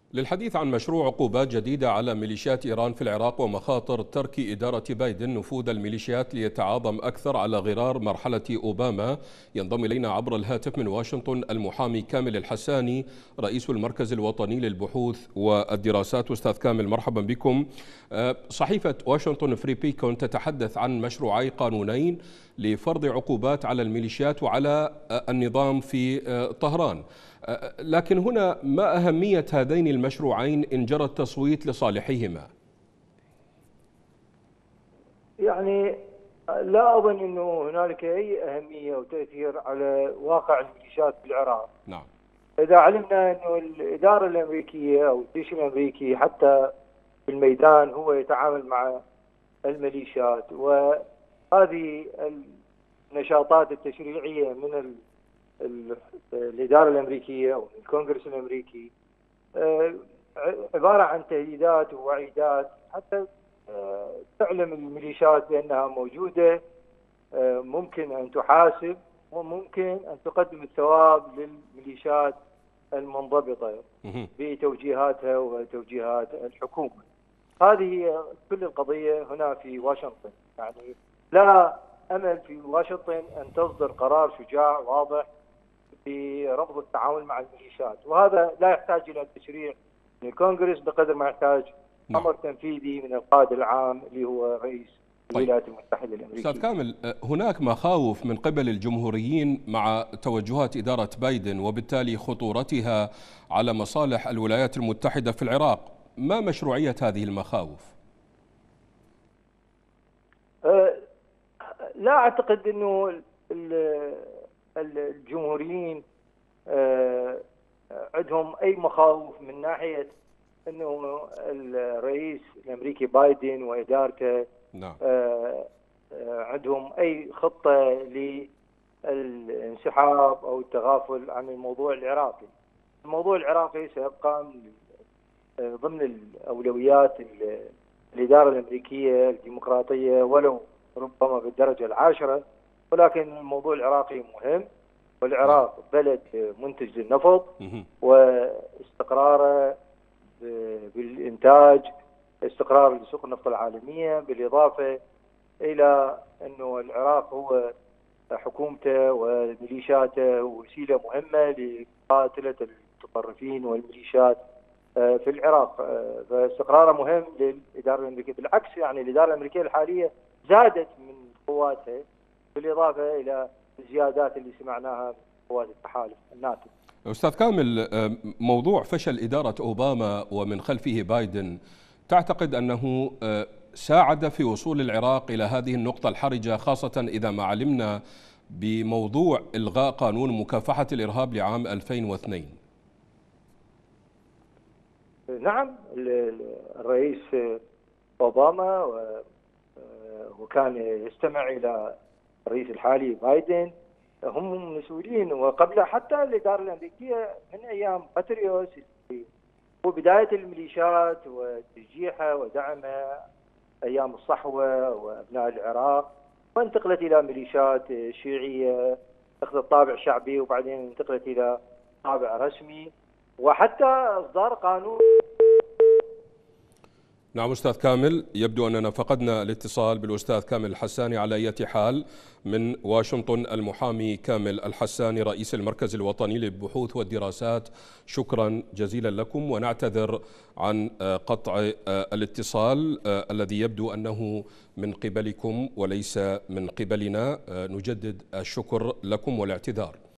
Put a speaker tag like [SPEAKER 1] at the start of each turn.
[SPEAKER 1] للحديث عن مشروع عقوبات جديدة على ميليشيات إيران في العراق ومخاطر ترك إدارة بايدن نفوذ الميليشيات ليتعاظم أكثر على غرار مرحلة أوباما، ينضم إلينا عبر الهاتف من واشنطن المحامي كامل الحساني رئيس المركز الوطني للبحوث والدراسات. أستاذ كامل، مرحبا بكم. صحيفة واشنطن فري بيكون تتحدث عن مشروعي قانونين لفرض عقوبات على الميليشيات وعلى النظام في طهران، لكن هنا ما أهمية هذين المشروعين إن جرى التصويت لصالحهما؟
[SPEAKER 2] يعني لا أظن أنه هنالك أي أهمية وتأثير على واقع الميليشيات في العراق.
[SPEAKER 1] نعم.
[SPEAKER 2] إذا علمنا أنه الإدارة الأمريكية أو الجيش الأمريكي حتى في الميدان هو يتعامل مع الميليشيات، وهذه النشاطات التشريعية من الإدارة الأمريكية أو الكونغرس الأمريكي عبارة عن تهديدات ووعيدات حتى تعلم الميليشيات بأنها موجودة، ممكن أن تحاسب وممكن أن تقدم الثواب للميليشيات المنضبطة بتوجيهاتها وتوجيهات الحكومة. هذه كل القضية هنا في واشنطن. يعني لا أمل في واشنطن أن تصدر قرار شجاع واضح برفض التعامل مع الميليشيات، وهذا لا يحتاج إلى تشريع من الكونغرس بقدر ما يحتاج أمر تنفيذي من القائد العام اللي هو رئيس الولايات المتحدة الأمريكية.
[SPEAKER 1] أستاذ كامل، هناك مخاوف من قبل الجمهوريين مع توجهات إدارة بايدن وبالتالي خطورتها على مصالح الولايات المتحدة في العراق، ما مشروعية هذه المخاوف؟
[SPEAKER 2] لا أعتقد أنه الجمهوريين عندهم أي مخاوف من ناحية أنه الرئيس الأمريكي بايدن وإدارته
[SPEAKER 1] نعم.
[SPEAKER 2] عندهم أي خطة للانسحاب أو التغافل عن الموضوع العراقي. الموضوع العراقي سيبقى ضمن الأولويات الإدارة الأمريكية الديمقراطية ولو ربما بالدرجة العاشرة، ولكن الموضوع العراقي مهم، والعراق بلد منتج للنفط واستقراره بالإنتاج استقرار لسوق النفط العالمية، بالإضافة إلى أنه العراق هو حكومته وميليشياته وسيلة مهمة لمقاتلة المتطرفين والميليشيات في العراق، فاستقراره مهم للإدارة الأمريكية. بالعكس يعني الإدارة الأمريكية الحالية زادت من قواتها بالإضافة إلى الزيادات اللي سمعناها من قوات التحالف الناتو.
[SPEAKER 1] أستاذ كامل، موضوع فشل إدارة أوباما ومن خلفه بايدن، تعتقد أنه ساعد في وصول العراق إلى هذه النقطة الحرجة، خاصة إذا ما علمنا بموضوع إلغاء قانون مكافحة الإرهاب لعام 2002؟
[SPEAKER 2] نعم، الرئيس أوباما وكان يستمع إلى الرئيس الحالي بايدن، هم مسؤولين، وقبل حتى الإدارة الأمريكية من أيام باتريوس وبداية الميليشيات وتشجيعها ودعمها أيام الصحوة وأبناء العراق، وانتقلت إلى ميليشيات شيعية أخذت طابع شعبي وبعدين انتقلت إلى طابع رسمي وحتى إصدار قانون.
[SPEAKER 1] نعم أستاذ كامل، يبدو أننا فقدنا الاتصال بالأستاذ كامل الحساني. على أي حال، من واشنطن المحامي كامل الحساني رئيس المركز الوطني للبحوث والدراسات، شكرا جزيلا لكم، ونعتذر عن قطع الاتصال الذي يبدو أنه من قبلكم وليس من قبلنا. نجدد الشكر لكم والاعتذار.